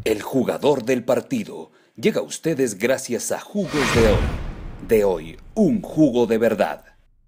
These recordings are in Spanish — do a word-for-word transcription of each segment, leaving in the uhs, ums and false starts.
El jugador del partido llega a ustedes gracias a Jugos de Hoy. De hoy, un jugo de verdad.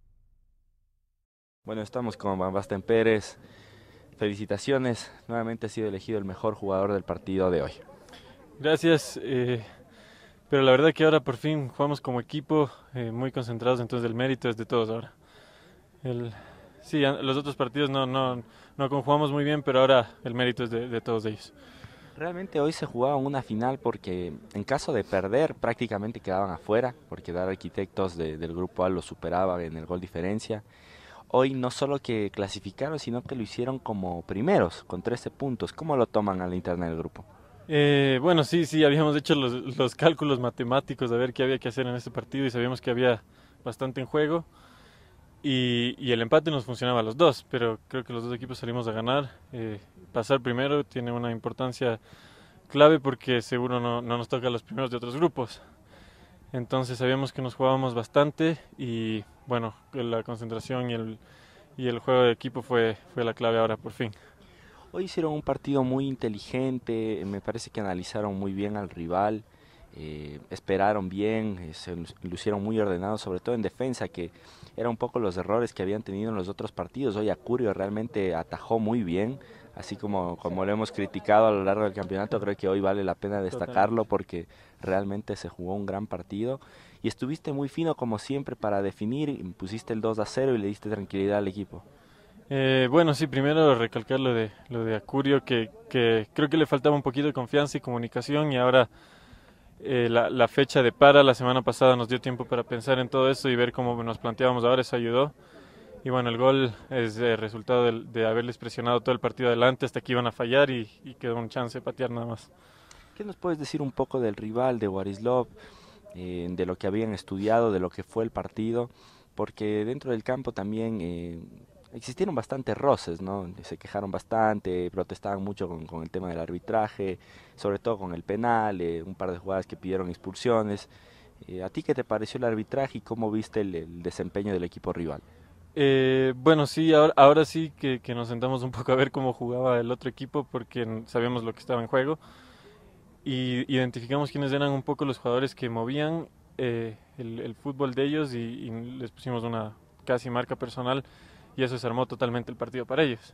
Bueno, estamos con Van Basten Pérez. Felicitaciones, nuevamente ha sido elegido el mejor jugador del partido de hoy. Gracias, eh, pero la verdad que ahora por fin jugamos como equipo, eh, muy concentrados, entonces el mérito es de todos ahora. El, sí, a- los otros partidos no, no, no conjugamos muy bien, pero ahora el mérito es de, de todos ellos. Realmente hoy se jugaba una final porque en caso de perder prácticamente quedaban afuera, porque Dar Arquitectos de- del grupo A lo superaba en el gol diferencia. Hoy no solo que clasificaron, sino que lo hicieron como primeros, con trece puntos. ¿Cómo lo toman a la interna del grupo? Eh, bueno, sí, sí, habíamos hecho los, los cálculos matemáticos de ver qué había que hacer en este partido y sabíamos que había bastante en juego y, y el empate nos funcionaba a los dos, pero creo que los dos equipos salimos a ganar. Eh, pasar primero tiene una importancia clave porque seguro no, no nos toca a los primeros de otros grupos. Entonces sabíamos que nos jugábamos bastante y bueno, la concentración y el, y el juego de equipo fue, fue la clave ahora por fin. Hoy hicieron un partido muy inteligente, me parece que analizaron muy bien al rival, eh, esperaron bien, eh, se lu- lucieron muy ordenados, sobre todo en defensa, que era un poco los errores que habían tenido en los otros partidos. Hoy Acurio realmente atajó muy bien, así como, como lo hemos criticado a lo largo del campeonato, creo que hoy vale la pena destacarlo Totalmente. porque realmente se jugó un gran partido y estuviste muy fino como siempre para definir, y pusiste el dos a cero y le diste tranquilidad al equipo. Eh, bueno, sí, primero recalcar lo de, lo de Acurio, que, que creo que le faltaba un poquito de confianza y comunicación y ahora eh, la, la fecha de para la semana pasada nos dio tiempo para pensar en todo eso y ver cómo nos planteábamos ahora, eso ayudó. Y bueno, el gol es el resultado de, de haberles presionado todo el partido adelante hasta que iban a fallar y, y quedó un chance de patear nada más. ¿Qué nos puedes decir un poco del rival de Warislov, eh, de lo que habían estudiado, de lo que fue el partido? Porque dentro del campo también eh, existieron bastantes roces, ¿no? Se quejaron bastante, protestaban mucho con, con el tema del arbitraje, sobre todo con el penal, eh, un par de jugadas que pidieron expulsiones. Eh, ¿A ti qué te pareció el arbitraje y cómo viste el, el desempeño del equipo rival? Eh, bueno, sí, ahora, ahora sí que, que nos sentamos un poco a ver cómo jugaba el otro equipo porque n- sabíamos lo que estaba en juego y identificamos quiénes eran un poco los jugadores que movían eh, el, el fútbol de ellos y, y les pusimos una casi marca personal y eso se armó totalmente el partido para ellos.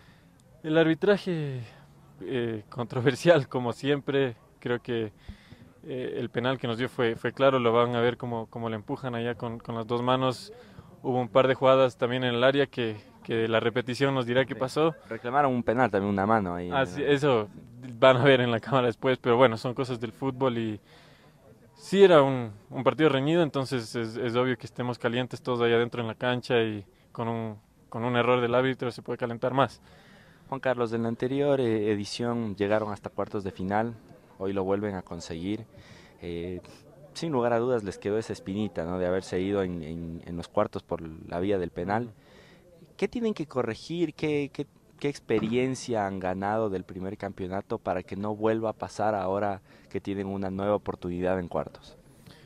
El arbitraje eh, controversial, como siempre, creo que eh, el penal que nos dio fue, fue claro, lo van a ver como, como le empujan allá con, con las dos manos. Hubo un par de jugadas también en el área que, que la repetición nos dirá qué Re- pasó. Reclamaron un penal, también una mano ahí en Así, el... eso van a ver en la cámara después, pero bueno, son cosas del fútbol y sí era un, un partido reñido, entonces es, es obvio que estemos calientes todos allá adentro en la cancha y con un, con un error del árbitro se puede calentar más. Juan Carlos, en la anterior eh, edición llegaron hasta cuartos de final, hoy lo vuelven a conseguir. Eh, Sin lugar a dudas les quedó esa espinita, ¿no? De haberse ido en, en- en los cuartos por la vía del penal. Ujú. ¿Qué tienen que corregir? ¿Qué, qué, qué experiencia han ganado del primer campeonato para que no vuelva a pasar ahora que tienen una nueva oportunidad en cuartos?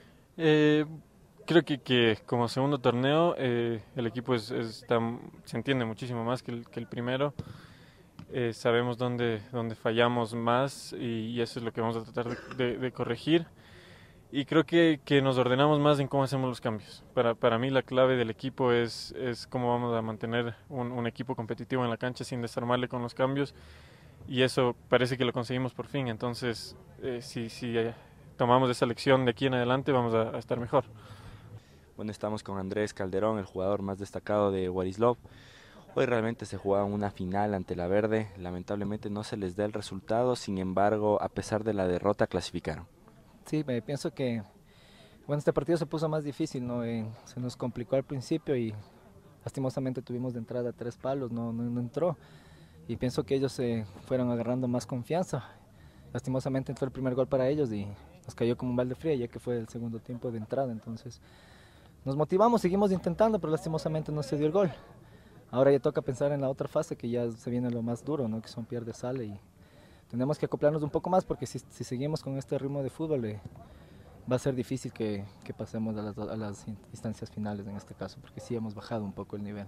Eh, Creo que, que como segundo torneo eh, el equipo es, es- está- se entiende muchísimo más que el, que el primero. Eh, sabemos dónde, dónde fallamos más y, y eso es lo que vamos a tratar de, de- de corregir. Y creo que, que nos ordenamos más en cómo hacemos los cambios. Para, para mí la clave del equipo es, es cómo vamos a mantener un, un equipo competitivo en la cancha sin desarmarle con los cambios. Y eso parece que lo conseguimos por fin. Entonces, eh, si, si eh, tomamos esa lección de aquí en adelante, vamos a, a estar mejor. Bueno, estamos con Andrés Calderón, el jugador más destacado de Warislov. Hoy realmente se jugaba una final ante la Verde. Lamentablemente no se les da el resultado, sin embargo, a pesar de la derrota, clasificaron. Sí, me pienso que bueno, este partido se puso más difícil, ¿no? Eh, se nos complicó al principio y lastimosamente tuvimos de entrada tres palos, no, no, no entró. Y pienso que ellos se fueron agarrando más confianza. Lastimosamente entró el primer gol para ellos y nos cayó como un balde frío ya que fue el segundo tiempo de entrada. Entonces nos motivamos, seguimos intentando, pero lastimosamente no se dio el gol. Ahora ya toca pensar en la otra fase que ya se viene lo más duro, ¿no? Que son pierde sale y tenemos que acoplarnos un poco más porque si, si seguimos con este ritmo de fútbol eh, va a ser difícil que, que pasemos a las, a las instancias finales en este caso, porque sí hemos bajado un poco el nivel.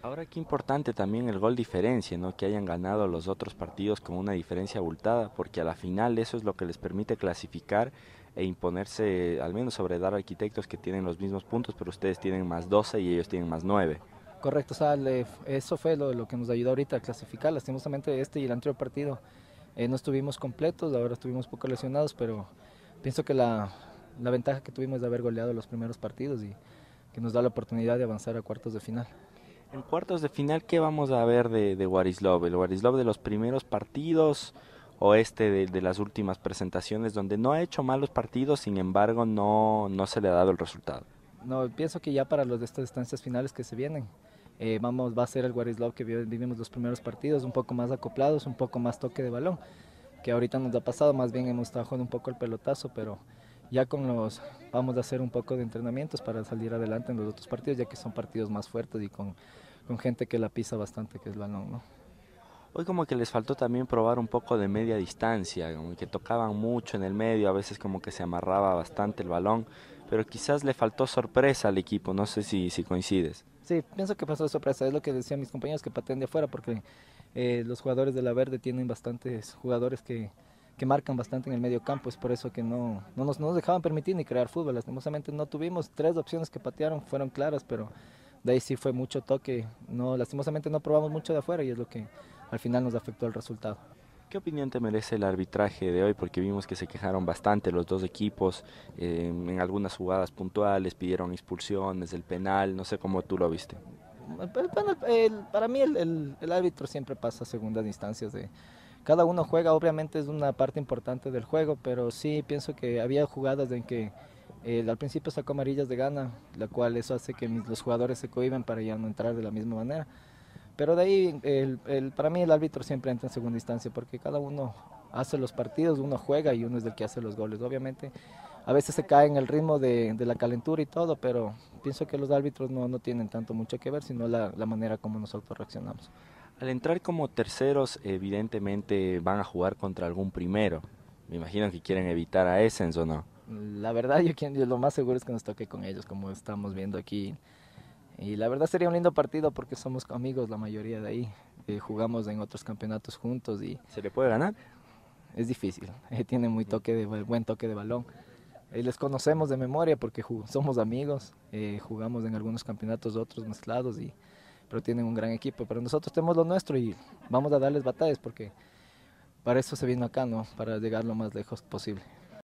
Ahora qué importante también el gol diferencia, ¿no? Que hayan ganado los otros partidos con una diferencia abultada, porque a la final eso es lo que les permite clasificar e imponerse, al menos sobre Dar Arquitectos, que tienen los mismos puntos, pero ustedes tienen más doce y ellos tienen más nueve. Correcto, o sea, le- eso fue lo, lo que nos ayudó ahorita a clasificar. Lastimosamente este y el anterior partido eh, no estuvimos completos, ahora estuvimos poco lesionados, pero pienso que la, la ventaja que tuvimos es de haber goleado los primeros partidos y que nos da la oportunidad de avanzar a cuartos de final. En cuartos de final, ¿qué vamos a ver de, de Warislov? ¿El Warislov de los primeros partidos o este de, de las últimas presentaciones donde no ha hecho malos partidos, sin embargo no, no se le ha dado el resultado? No, pienso que ya para los de estas instancias finales que se vienen, eh, vamos, va a ser el Warislov que vi- vivimos los primeros partidos, un poco más acoplados, un poco más toque de balón, que ahorita nos ha pasado, más bien hemos estado jugando un poco el pelotazo, pero ya con los, vamos a hacer un poco de entrenamientos para salir adelante en los otros partidos, ya que son partidos más fuertes y con, con gente que la pisa bastante, que es el balón, ¿no? Hoy como que les faltó también probar un poco de media distancia, como que tocaban mucho en el medio, a veces como que se amarraba bastante el balón, pero quizás le faltó sorpresa al equipo, no sé si, si coincides. Sí, pienso que pasó de sorpresa, es lo que decían mis compañeros, que pateen de afuera, porque eh, los jugadores de la Verde tienen bastantes jugadores que, que marcan bastante en el medio campo, es por eso que no, no, nos, no nos dejaban permitir ni crear fútbol. Lastimosamente no tuvimos tres opciones que patearon, fueron claras, pero de ahí sí fue mucho toque. No, lastimosamente no probamos mucho de afuera y es lo que al final nos afectó el resultado. ¿Qué opinión te merece el arbitraje de hoy? Porque vimos que se quejaron bastante los dos equipos, eh, en algunas jugadas puntuales, pidieron expulsiones, el penal, no sé cómo tú lo viste. El- bueno, el- para mí el, el- el árbitro siempre pasa a segundas instancias. De, cada uno juega, obviamente es una parte importante del juego, pero sí pienso que había jugadas en que eh, al principio sacó amarillas de gana, la cual eso hace que mis- los jugadores se cohiban para ya no entrar de la misma manera. Pero de ahí, el, el- para mí el árbitro siempre entra en segunda instancia, porque cada uno hace los partidos, uno juega y uno es el que hace los goles. Obviamente, a veces se cae en el ritmo de, de la calentura y todo, pero pienso que los árbitros no, no tienen tanto mucho que ver, sino la, la manera como nosotros reaccionamos. Al entrar como terceros, evidentemente van a jugar contra algún primero. Me imagino que quieren evitar a Essens o no. La verdad, yo, quien- yo lo más seguro es que nos toque con ellos, como estamos viendo aquí. Y la verdad sería un lindo partido porque somos amigos la mayoría de ahí. Eh, jugamos en otros campeonatos juntos y ¿Se le puede ganar? es difícil. Eh, tiene muy toque de, ba- buen toque de balón. Eh, les conocemos de memoria porque ju- somos amigos, eh, jugamos en algunos campeonatos otros mezclados, y, pero tienen un gran equipo. Pero nosotros tenemos lo nuestro y vamos a darles batallas porque para eso se vino acá, ¿no? Para llegar lo más lejos posible.